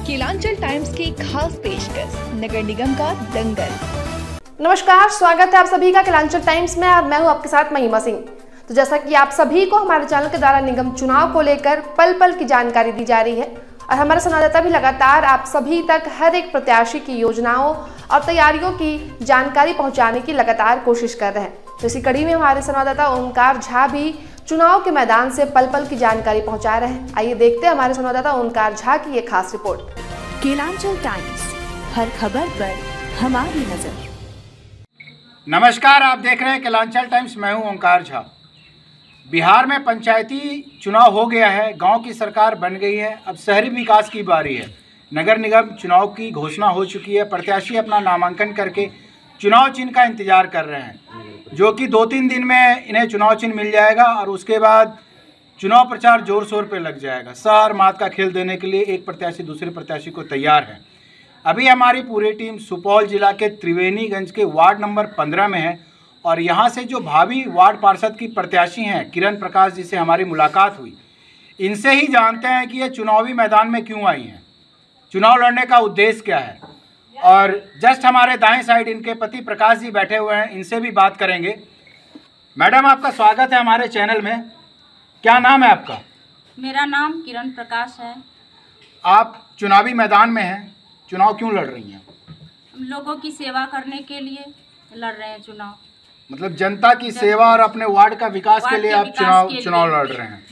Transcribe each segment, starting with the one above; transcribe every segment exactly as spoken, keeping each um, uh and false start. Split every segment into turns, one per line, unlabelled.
Kelanchal times की खास पेशकश नगर निगम का दंगल।
नमस्कार, स्वागत है आप सभी का केलांचल टाइम्स में और मैं हूं आपके साथ महिमा सिंह। तो जैसा कि आप सभी को हमारे चैनल के द्वारा निगम चुनाव को लेकर पल पल की जानकारी दी जा रही है और हमारे संवाददाता भी लगातार आप सभी तक हर एक प्रत्याशी की योजनाओं और तैयारियों की जानकारी पहुंचाने की लगातार कोशिश कर रहे हैं। तो इसी कड़ी में हमारे संवाददाता ओमकार झा भी चुनाव के मैदान से पल पल की जानकारी पहुंचा रहे हैं। आइए देखते हैं हमारे संवाददाता ओमकार झा की ये खास रिपोर्ट।
केलांचल टाइम्स, हर खबर पर हमारी नजर।
नमस्कार, आप देख रहे हैं केलांचल टाइम्स। मैं हूं ओमकार झा। बिहार में पंचायती चुनाव हो गया है, गांव की सरकार बन गई है, अब शहरी विकास की बारी है। नगर निगम चुनाव की घोषणा हो चुकी है। प्रत्याशी अपना नामांकन करके चुनाव चिन्ह का इंतजार कर रहे हैं, जो कि दो तीन दिन में इन्हें चुनाव चिन्ह मिल जाएगा और उसके बाद चुनाव प्रचार जोर शोर पे लग जाएगा। शहर मात का खेल देने के लिए एक प्रत्याशी दूसरे प्रत्याशी को तैयार है। अभी हमारी पूरी टीम सुपौल जिला के त्रिवेणीगंज के वार्ड नंबर पंद्रह में है और यहाँ से जो भावी वार्ड पार्षद की प्रत्याशी हैं किरण प्रकाश जी से हमारी मुलाकात हुई। इनसे ही जानते हैं कि ये चुनावी मैदान में क्यों आई हैं, चुनाव लड़ने का उद्देश्य क्या है। और जस्ट हमारे दाएं साइड इनके पति प्रकाश जी बैठे हुए हैं, इनसे भी बात करेंगे। मैडम, आपका स्वागत है हमारे चैनल में। क्या नाम है आपका?
मेरा नाम किरण प्रकाश है।
आप चुनावी मैदान में हैं, चुनाव क्यों लड़ रही हैं?
हम लोगों की सेवा करने के लिए लड़ रहे हैं चुनाव।
मतलब जनता की सेवा और अपने वार्ड का विकास के लिए आप चुनाव चुनाव लड़ रहे हैं।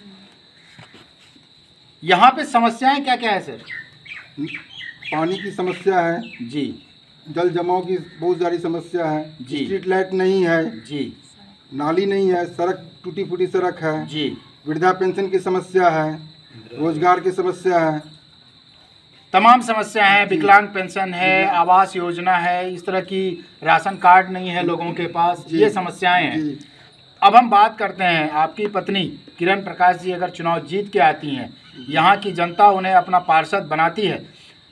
यहाँ पे समस्याएं क्या क्या है सर?
पानी की समस्या है
जी,
जल जमाव की बहुत सारी समस्या है
जी,
स्ट्रीट लाइट नहीं है
जी, नाली
नहीं है, सड़क टूटी फूटी सड़क है
जी,
वृद्धा पेंशन की समस्या है, रोजगार की समस्या है,
तमाम समस्या है। विकलांग पेंशन है, आवास योजना है, इस तरह की राशन कार्ड नहीं है लोगों के पास, ये समस्याएं हैं। अब हम बात करते हैं, आपकी पत्नी किरण प्रकाश जी अगर चुनाव जीत के आती हैं, यहाँ की जनता उन्हें अपना पार्षद बनाती है,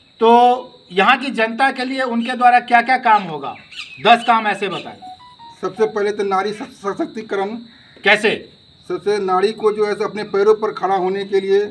तो यहाँ की जनता के लिए उनके द्वारा क्या क्या काम होगा? दस काम ऐसे बताएं।
सबसे पहले तो नारी सशक्तिकरण।
कैसे?
सबसे नारी को जो है अपने पैरों पर खड़ा होने के लिए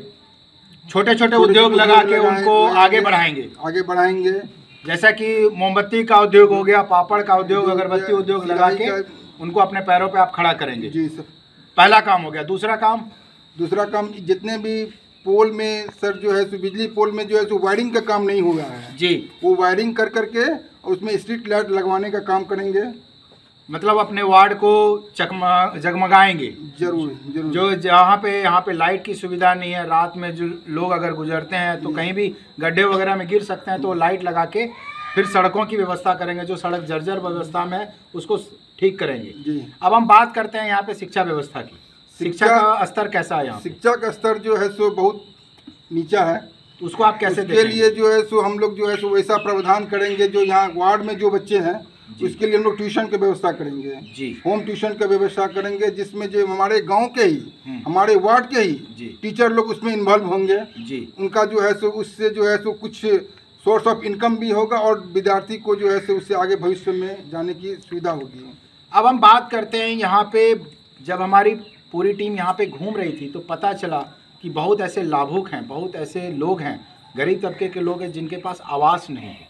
छोटे छोटे उद्योग लगा के उनको आगे बढ़ाएंगे
आगे बढ़ाएंगे
जैसा कि मोमबत्ती का उद्योग हो गया, पापड़ का उद्योग, अगरबत्ती उद्योग लगा के उनको अपने पैरों पे आप खड़ा करेंगे।
जी सर, पहला
काम हो गया। दूसरा काम?
दूसरा काम जितने भी पोल में सर जो है बिजली पोल में जो है वायरिंग का काम नहीं हुआ है
जी, वो
वायरिंग कर करके और उसमें स्ट्रीट लाइट लगवाने का काम करेंगे।
मतलब अपने वार्ड को चकमा जगमगाएंगे।
जरूर जरूर।
जो जहाँ पे यहाँ पे लाइट की सुविधा नहीं है, रात में जो लोग अगर गुजरते हैं तो कहीं भी गड्ढे वगैरह में गिर सकते हैं, तो लाइट लगा के फिर सड़कों की व्यवस्था करेंगे। जो सड़क जर्जर व्यवस्था में है उसको ठीक करेंगे
जी।
अब हम बात करते हैं यहाँ पे शिक्षा व्यवस्था की। शिक्षा का स्तर कैसा है यहाँ?
शिक्षा का स्तर जो है सो बहुत नीचा है।
उसको आप कैसे
देखेंगे? लिए जो है सो हम लोग जो है सो वैसा प्रावधान करेंगे, जो यहाँ वार्ड में जो बच्चे हैं उसके लिए हम लोग ट्यूशन की व्यवस्था करेंगे जी, होम ट्यूशन की व्यवस्था करेंगे, जिसमें जो हमारे गांव के ही हमारे वार्ड के ही टीचर लोग उसमें इन्वॉल्व होंगे जी। उनका जो है सो उससे जो है सो कुछ सोर्स ऑफ इनकम भी होगा और विद्यार्थी को जो है सो उससे आगे भविष्य में जाने की सुविधा होगी।
अब हम बात करते हैं यहाँ पे, जब हमारी पूरी टीम यहाँ पे घूम रही थी तो पता चला कि बहुत ऐसे लाभुक हैं, बहुत ऐसे लोग हैं, गरीब तबके के लोग हैं जिनके पास आवास नहीं है।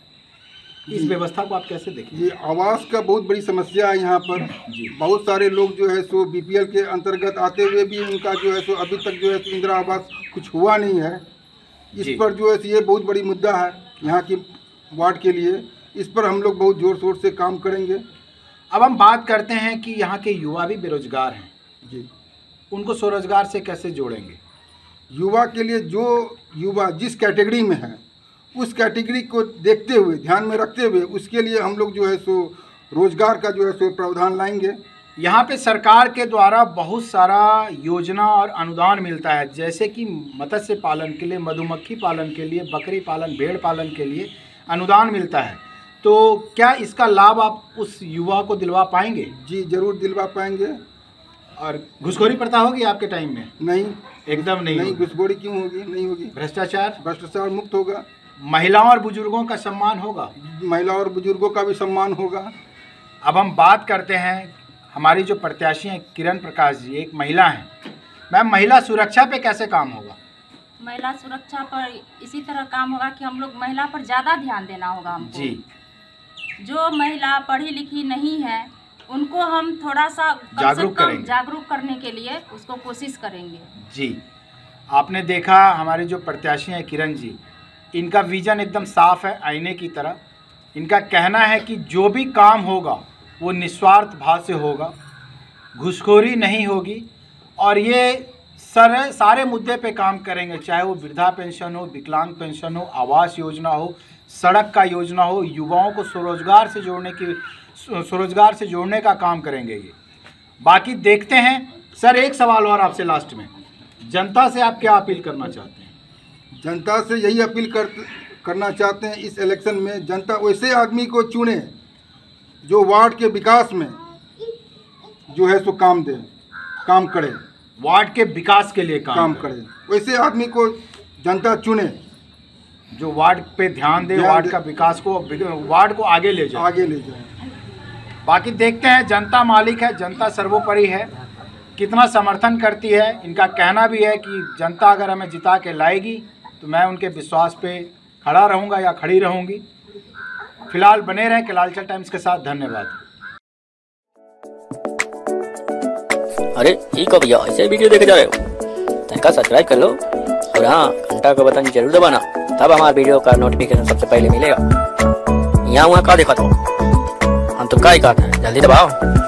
इस व्यवस्था को आप कैसे देखें?
ये आवास का बहुत बड़ी समस्या है यहाँ पर जी। बहुत सारे लोग जो है सो बीपीएल के अंतर्गत आते हुए भी उनका जो है सो अभी तक जो है सो इंदिरा आवास कुछ हुआ नहीं है। इस पर जो है ये बहुत बड़ी मुद्दा है यहाँ की वार्ड के लिए। इस पर हम लोग बहुत जोर शोर से काम करेंगे।
अब हम बात करते हैं कि यहाँ के युवा भी बेरोजगार हैं
जी,
उनको स्वरोजगार से कैसे जोड़ेंगे?
युवा के लिए जो युवा जिस कैटेगरी में है उस कैटेगरी को देखते हुए, ध्यान में रखते हुए उसके लिए हम लोग जो है सो रोजगार का जो है सो प्रावधान लाएंगे।
यहाँ पे सरकार के द्वारा बहुत सारा योजना और अनुदान मिलता है, जैसे कि मत्स्य पालन के लिए, मधुमक्खी पालन के लिए, बकरी पालन, भेड़ पालन के लिए अनुदान मिलता है। तो क्या इसका लाभ आप उस युवा को दिलवा पाएंगे?
जी जरूर दिलवा पाएंगे।
और घुसखोरी प्रथा होगी आपके टाइम में?
नहीं,
एकदम नहीं।
नहीं, घुसखोरी क्यों होगी? नहीं होगी।
भ्रष्टाचार?
भ्रष्टाचार मुक्त होगा।
महिलाओं और बुजुर्गों का सम्मान होगा?
महिला और बुजुर्गों का भी सम्मान होगा।
अब हम बात करते हैं, हमारी जो प्रत्याशी हैं किरण प्रकाश जी एक महिला हैं। मैम, महिला सुरक्षा पे कैसे काम होगा?
महिला सुरक्षा पर इसी तरह काम होगा कि हम लोग महिला पर ज़्यादा ध्यान देना होगा हमको
जी।
जो महिला पढ़ी लिखी नहीं है उनको हम थोड़ा सा
जागरूक करेंगे,
जागरूक करने के लिए उसको कोशिश करेंगे
जी। आपने देखा हमारे जो प्रत्याशी हैं किरण जी, इनका विजन एकदम साफ है, आईने की तरह। इनका कहना है कि जो भी काम होगा वो निस्वार्थ भाव से होगा, घूसखोरी नहीं होगी और ये सर सारे मुद्दे पे काम करेंगे, चाहे वो वृद्धा पेंशन हो, विकलांग पेंशन हो, आवास योजना हो, सड़क का योजना हो, युवाओं को स्वरोजगार से जोड़ने की स्वरोजगार से जोड़ने का काम करेंगे ये। बाकी देखते हैं। सर एक सवाल और आपसे लास्ट में, जनता से आप क्या अपील करना चाहते हैं?
जनता से यही अपील कर करना चाहते हैं इस इलेक्शन में जनता वैसे आदमी को चुने जो वार्ड के विकास में जो है सो काम दे, काम करे,
वार्ड के विकास के लिए काम,
काम करे। वैसे आदमी को जनता चुने
जो वार्ड पे ध्यान दे, वार्ड का विकास को, वार्ड को आगे ले जाए,
आगे ले जाए।
बाकी देखते हैं, जनता मालिक है, जनता सर्वोपरि है, कितना समर्थन करती है। इनका कहना भी है कि जनता अगर हमें जिता के लाएगी तो मैं उनके विश्वास पे खड़ा रहूँगा या खड़ी रहूँगी। फिलहाल बने रहें कलांचल टाइम्स के साथ। धन्यवाद।
अरे ठीक हो भैया, ऐसे वीडियो देखे जा रहे हो तो सब्सक्राइब कर लो और हाँ घंटा का बटन जरूर दबाना, तब हमारे वीडियो का नोटिफिकेशन सबसे पहले मिलेगा। यहाँ वहाँ का देखा तो हम तुम का ही कहते हैं, जल्दी दबाओ।